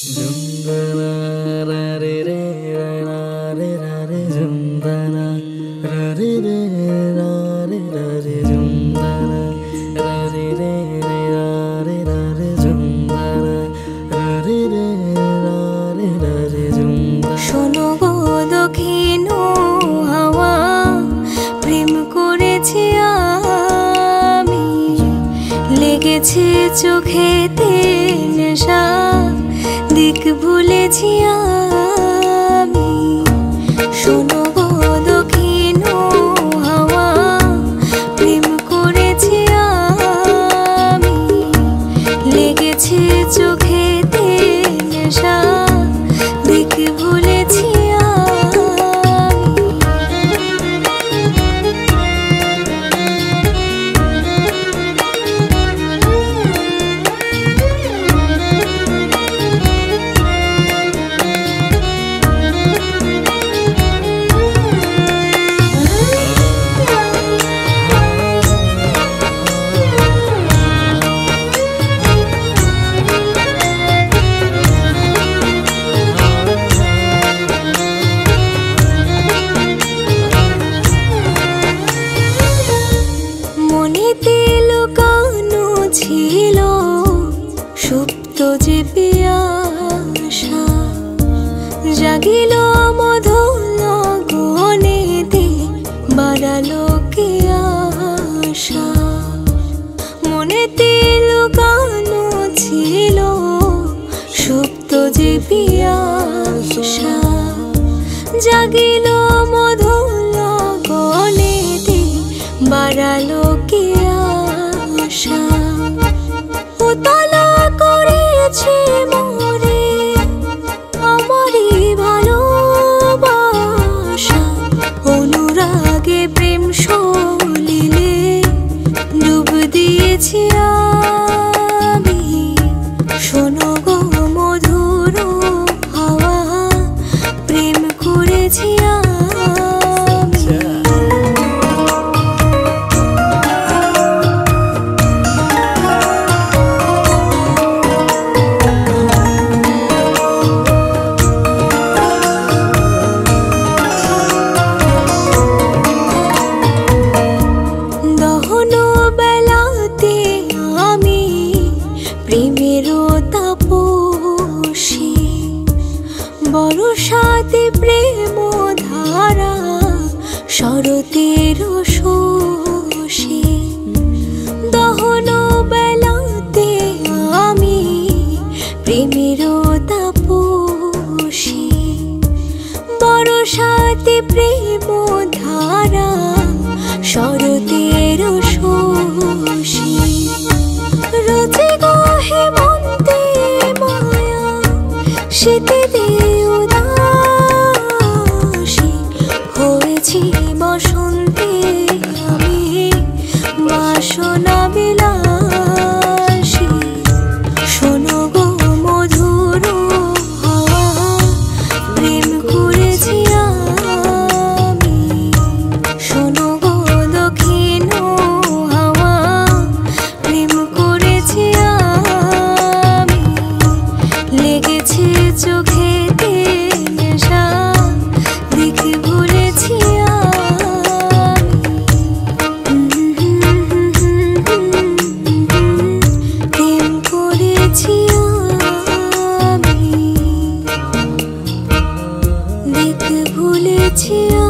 Jundana ra re re ra re ra re Jundana ra re re ra re ra re Jundana ra re re ra re ra re Jundana ra re re ra re ra re Jundana শোনো গো দক্ষিণ হাওয়া প্রেম করেছি আমি লেগেছে চোখেতে নেশা দিক ভুলেছি আমি শোনো গো দক্ষিণ হাওয়া প্রেম করেছি আমি লেগেছে চোখেতে নেশা দিক ভুলেছি ছিল সুপ্ত যে পিয়াসা জাগিল মধুর গগনেতে বাড়ালো কে আশা মনেতে লুকানো ছিল সুপ্ত যে পিয়াসা জাগিল মধুর গগনেতে বাড়ালো কে আশা উতলা করেছে মোরে আমারই ভালোবাসা অনুরাগে প্রেম সলিলে ডুব দিয়েছি আমি শোনো গো মধুর হাওয়া প্রেম করেছি প্রেমেরও তাপসী বরসাতে প্রেম ধারা শরতের শোষী দহন বেলাতে আমি প্রেমেরও তাপসী বরসাতে প্রেম ধারা শরতের শোষী রোজে হেমন্তে মায়া শীতে উদাসী হয়েছি বসন্তে আমি বাসনা বিলাসী শোনো গো মধুর হাওয়া প্রেম করেছি আমি শোনো গো দক্ষিণ হাওয়া প্রেম করেছি লেগেছে চোখেতে নেশা দিক ভুলেছি প্রেম করেছি আমি দিক ভুলেছি।